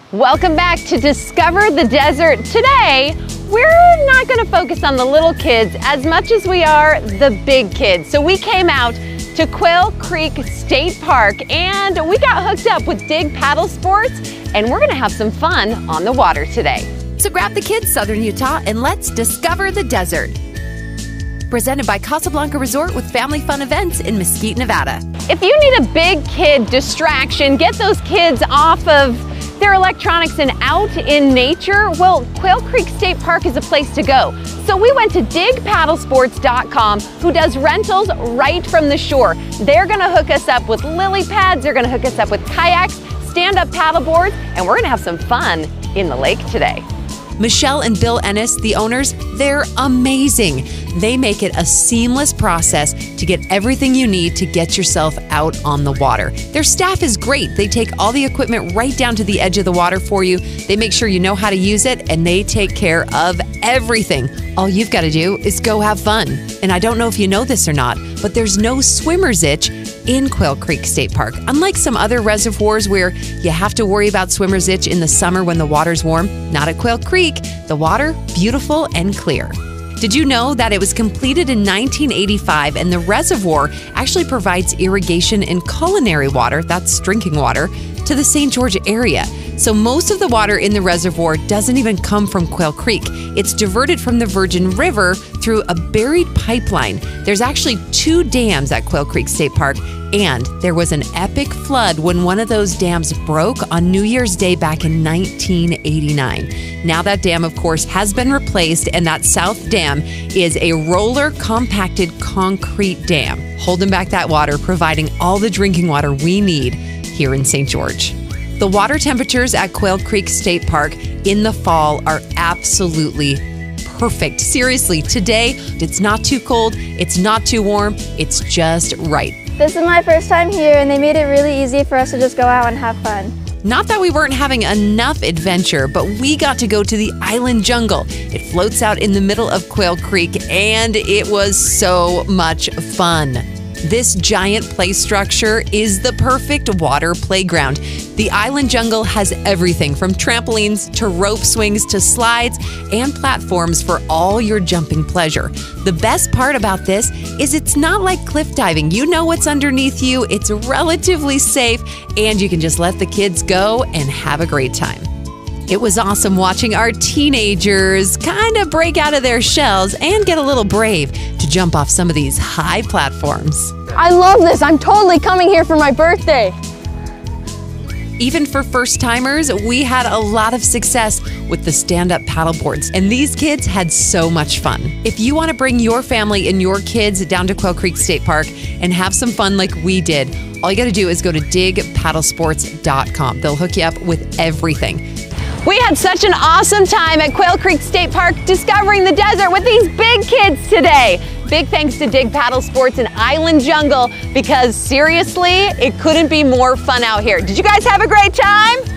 Welcome back to Discover the Desert. Today, we're not going to focus on the little kids as much as we are the big kids. So we came out to Quail Creek State Park and we got hooked up with Dig Paddle Sports, and we're going to have some fun on the water today. So grab the kids, Southern Utah, and let's discover the desert. Presented by Casablanca Resort with family fun events in Mesquite, Nevada. If you need a big kid distraction, get those kids off of their electronics and out in nature, well, Quail Creek State Park is a place to go. So we went to digpaddlesports.com, who does rentals right from the shore. They're gonna hook us up with lily pads, they're gonna hook us up with kayaks, stand-up paddle boards, and we're gonna have some fun in the lake today. Michelle and Bill Ennis, the owners, they're amazing. They make it a seamless process to get everything you need to get yourself out on the water. Their staff is great. They take all the equipment right down to the edge of the water for you. They make sure you know how to use it, and they take care of everything. All you've got to do is go have fun. And I don't know if you know this or not, but there's no swimmer's itch in Quail Creek State Park. Unlike some other reservoirs where you have to worry about swimmer's itch in the summer when the water's warm, not at Quail Creek. The water, beautiful and clear. Did you know that it was completed in 1985 and the reservoir actually provides irrigation and culinary water, that's drinking water, to the St. George area? So most of the water in the reservoir doesn't even come from Quail Creek. It's diverted from the Virgin River through a buried pipeline. There's actually 2 dams at Quail Creek State Park, and there was an epic flood when one of those dams broke on New Year's Day back in 1989. Now that dam, of course, has been replaced, and that south dam is a roller compacted concrete dam, holding back that water, providing all the drinking water we need here in St. George. The water temperatures at Quail Creek State Park in the fall are absolutely perfect. Seriously, today, it's not too cold, it's not too warm, it's just right. This is my first time here, and they made it really easy for us to just go out and have fun. Not that we weren't having enough adventure, but we got to go to the island jungle. It floats out in the middle of Quail Creek, and it was so much fun. This giant play structure is the perfect water playground. The island jungle has everything from trampolines to rope swings to slides and platforms for all your jumping pleasure. The best part about this is it's not like cliff diving. You know what's underneath you, it's relatively safe, and you can just let the kids go and have a great time. It was awesome watching our teenagers kind of break out of their shells and get a little brave to jump off some of these high platforms. I love this. I'm totally coming here for my birthday. Even for first-timers, we had a lot of success with the stand-up paddle boards, and these kids had so much fun. If you want to bring your family and your kids down to Quail Creek State Park and have some fun like we did, all you got to do is go to digpaddlesports.com. They'll hook you up with everything. We had such an awesome time at Quail Creek State Park discovering the desert with these big kids today. Big thanks to Dig Paddle Sports and Island Jungle, because seriously, it couldn't be more fun out here. Did you guys have a great time?